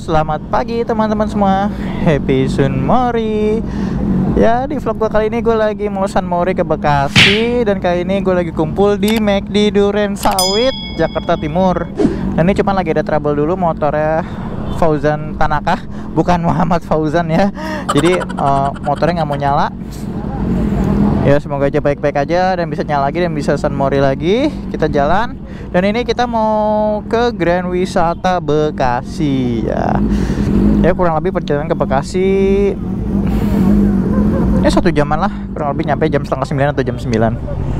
selamat pagi teman-teman semua. Happy Sun Mori. Ya, di vlog gue kali ini gue lagi mau Sun Mori ke Bekasi. Dan kali ini gue lagi kumpul di McD Duren Sawit, Jakarta Timur. Dan ini cuma lagi ada trouble dulu, motornya Fauzan Tanakah, bukan Muhammad Fauzan ya. Jadi motornya nggak mau nyala. Ya, semoga aja baik-baik aja dan bisa nyala lagi dan bisa Sun Mori lagi. Kita jalan. Dan ini kita mau ke Grand Wisata Bekasi ya. Ya, kurang lebih perjalanan ke Bekasi ya 1 jaman lah. Kurang lebih nyampe jam setengah 9 atau jam 9.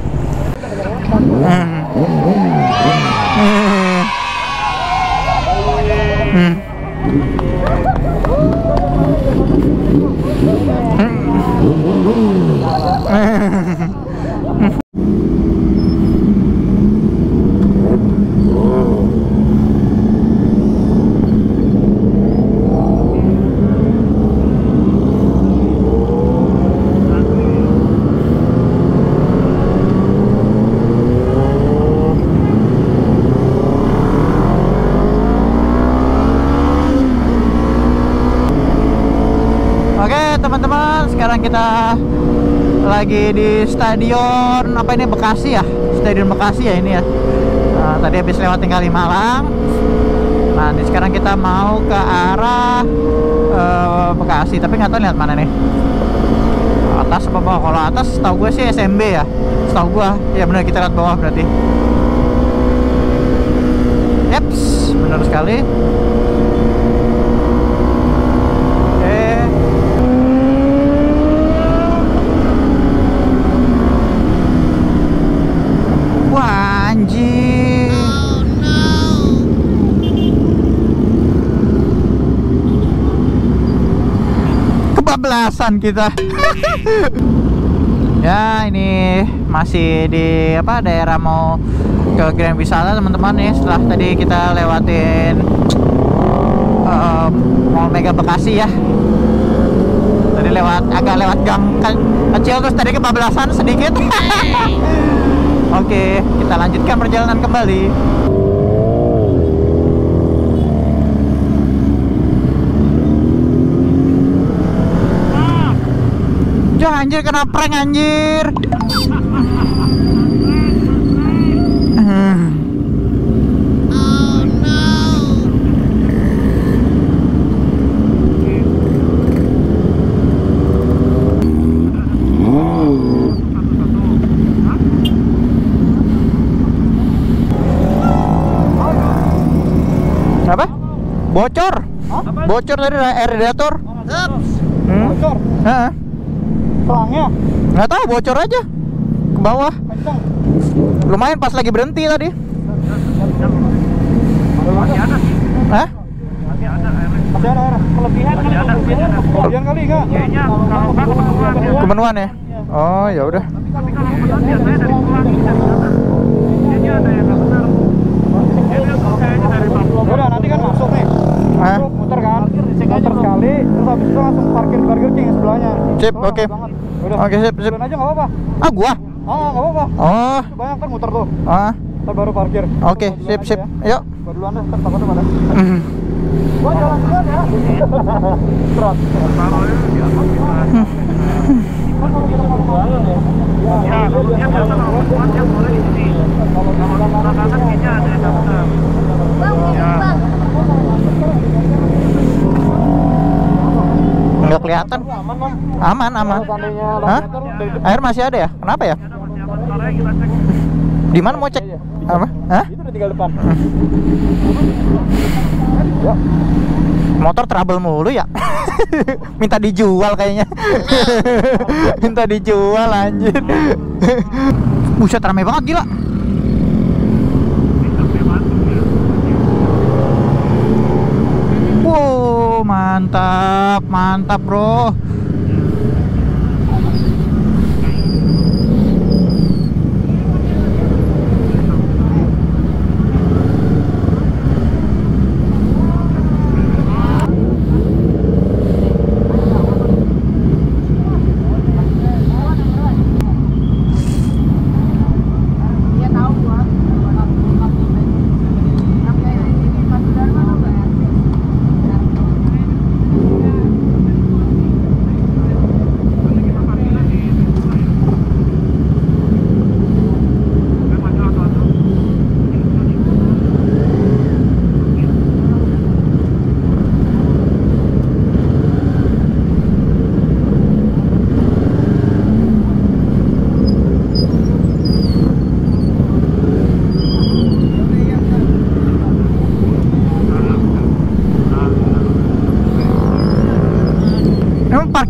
Teman-teman, sekarang kita lagi di stadion apa ini, Bekasi ya, Stadion Bekasi ya ini ya. Nah, tadi habis lewatin Kalimalang. Nah, sekarang kita mau ke arah Bekasi, tapi nggak tahu lihat mana nih, atas apa bawah. Kalau atas setahu gue sih SMB ya, setahu gue ya. Benar, kita lihat bawah berarti. Yeps, benar sekali. Kebablasan kita. Ya, ini masih di apa, daerah mau ke Grand Wisata teman-teman ya. Setelah tadi kita lewatin Mall Mega Bekasi ya. Tadi agak lewat gang kecil, terus tadi kebablasan sedikit. Oke, kita lanjutkan perjalanan kembali. Anjir, kena prank anjir. Apa? Bocor? Bocor dari radiator. Bocor? Heeh. Selangnya? Nggak tahu, bocor aja ke bawah. Kencang. Lumayan pas lagi berhenti tadi. Masih ada sih. Hah? Masih ada air. Masih ada air. Kelebihan kali. Kelebihan kali enggak? Kayaknya kemenuhan ya. Oh, ya udah. Tapi kalau kemenuhan biasanya dari pulang bisa di sana. Jadi ada yang nggak benar. Jadi kayaknya dari bawah. Udah, nanti kan masuk nih. Muter kan? Muter sekali, terus habis itu langsung parkir Burger King yang sebelahnya. Sip, oke. Oke, sip. Jalan aja nggak apa-apa. Ah, gua? Nggak apa-apa. Oh. Banyak kan muter tuh. Ntar baru parkir. Oke, sip. Ya. Yuk. Gua duluan deh, ntar takutnya pada. Gua jalan duluan ya. Terus. Ya, dia biasa orang kuat yang boleh di sini. Kalau belakangan kayaknya ada yang benar. Ya. Nggak kelihatan. Aman. Hah? Air masih ada ya? Kenapa ya? Di mana mau cek? Apa? Hah? Itu udah tinggal depan. Motor trouble mulu ya. Minta dijual kayaknya. Minta dijual anjir. Buset, rame banget gila. Wow, mantap bro.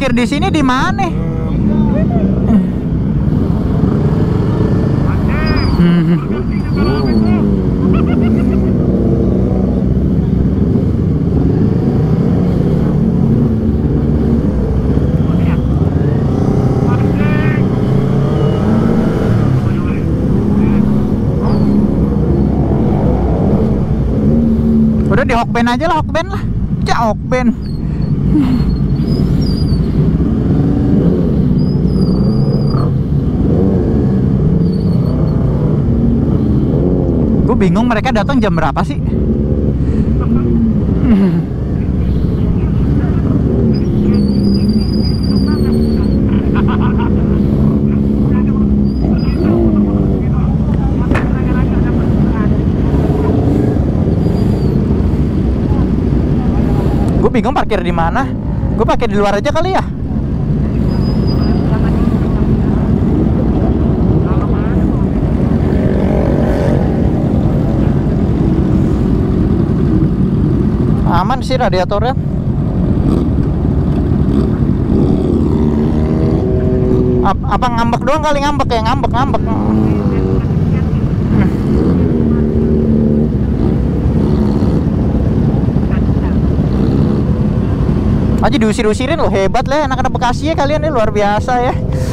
parkir di sini di mana? Udah di Hokben aja lah, Hokben lah. Cak Hokben. Gue bingung mereka datang jam berapa sih? Gue bingung parkir di mana. Gue parkir di luar aja kali ya. Aman sih radiatornya. Apa ngambek doang kali, ngambek ya, ngambek. Aja diusir-usirin loh, hebat lah anak-anak Bekasi ya kalian, ini luar biasa ya.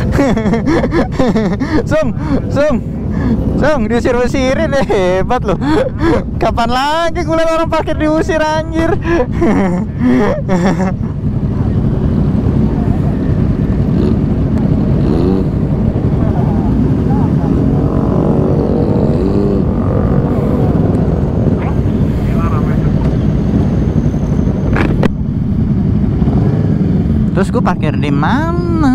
Sung, diusir-usirin ya, hebat loh. Kapan lagi gue liat orang parkir diusir anjir. Terus gue parkir di mana?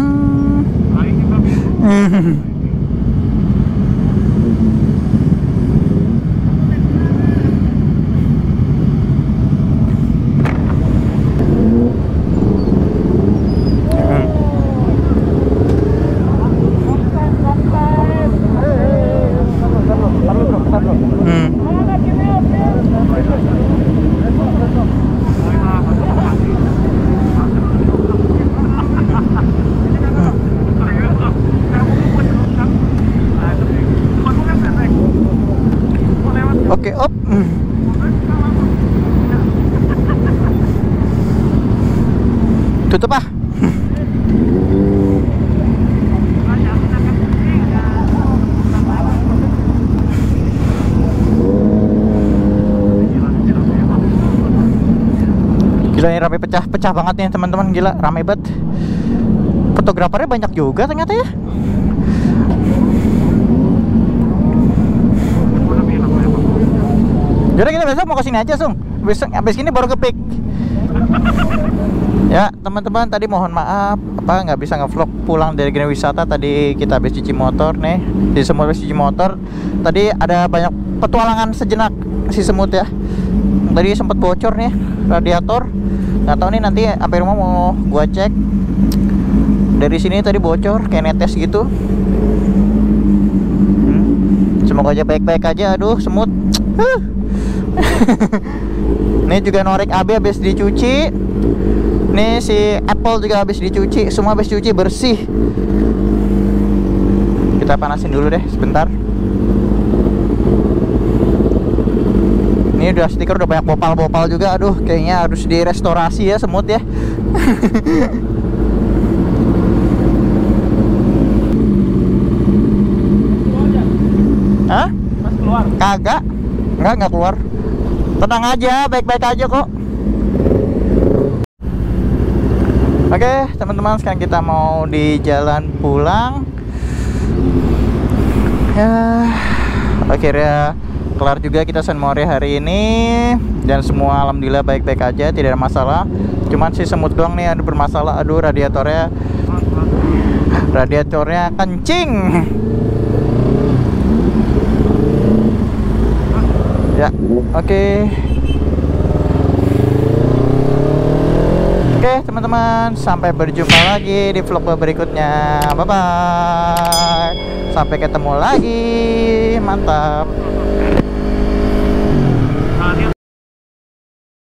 Oke, op. Tutup ah. Gila ini rame, pecah banget nih teman-teman, gila rame banget. Fotografernya banyak juga ternyata ya. Jadi kita besok mau kesini aja, Sung. Besok habis ini baru ke Pik. Ya teman-teman, tadi mohon maaf nggak bisa ngevlog pulang dari Gena Wisata. Tadi kita habis cuci motor nih, di semut habis cuci motor. Tadi ada banyak petualangan sejenak si semut ya. Tadi sempat bocor nih radiator. Nggak tahu nih nanti sampai rumah mau gua cek. Dari sini tadi bocor kayak netes gitu. Semoga aja baik-baik aja. Aduh semut. Ini juga norek AB habis dicuci. Nih si Apple juga habis dicuci. Semua habis dicuci bersih. Kita panasin dulu deh sebentar. Ini udah stiker udah banyak bopal-bopal juga. Aduh kayaknya harus direstorasi ya semut ya. Hah? Mas keluar? Kagak. Enggak keluar. Tenang aja, baik-baik aja kok. Oke, teman-teman, sekarang kita mau di jalan pulang. Ya, akhirnya kelar juga kita San Mori hari ini. Dan semua alhamdulillah baik-baik aja, tidak ada masalah. Cuman si semut doang nih ada bermasalah. Aduh, radiatornya kencing. Ya, oke, teman-teman, sampai berjumpa lagi di vlog berikutnya. Bye bye, sampai ketemu lagi, mantap.